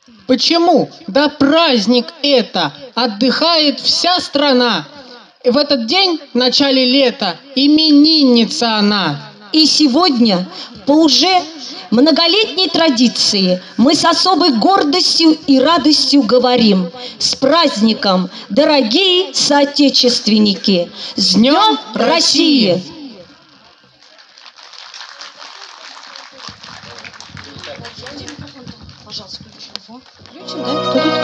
Почему? Да праздник это! Отдыхает вся страна! И в этот день, в начале лета, именинница она. И сегодня, по уже многолетней традиции, мы с особой гордостью и радостью говорим: с праздником, дорогие соотечественники! С Днем России! Пожалуйста, включим, да? Кто тут?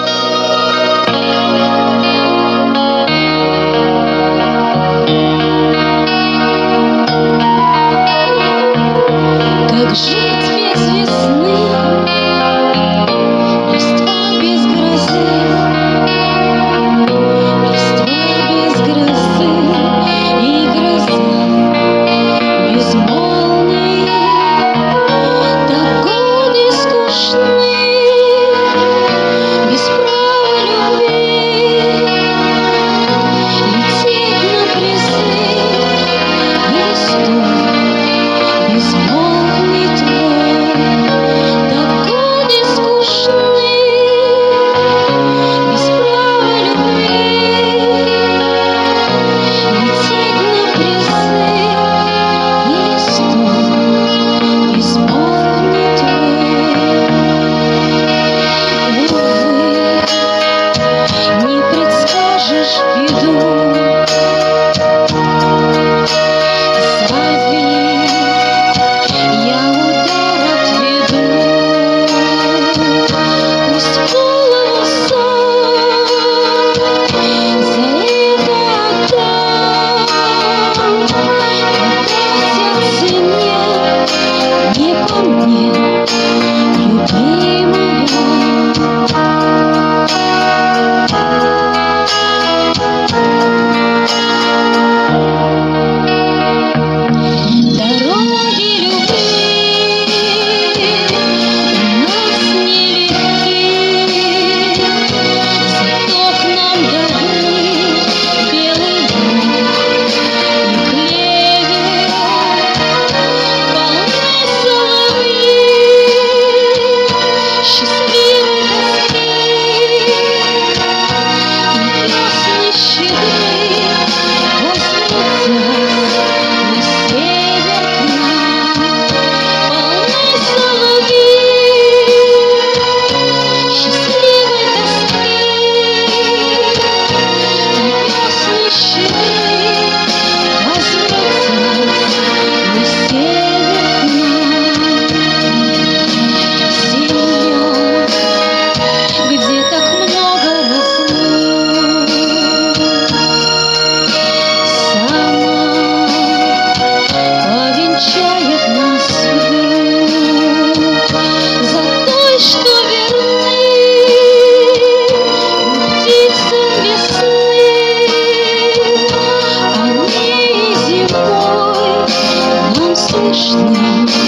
Как жить без весны, листва без грозы, листва без грозы и гроза без молний. Так годы скучны, без права любви, лететь на призыв и листов без молний твой. Так годы скучны, без права любви, лететь на призыв и листов без молний твой. Увы, не предскажешь беду, зови, я удар отведу. Пусть голову сам за это отдам. Когда сердце не по мне, любимая. Дороги любви у нас нелегки, зато к нам даны белый луг и клевер, полны соловьи счастливой тоски, и весны щедры возвратятся на север к нам. Полны соловьи счастливой тоски, и весны щедры возвратятся на север к нам. Зимой, где так много разлук, сама повенчает нас вдруг. За той, что верны птицам весны, они и зимой нам слышны.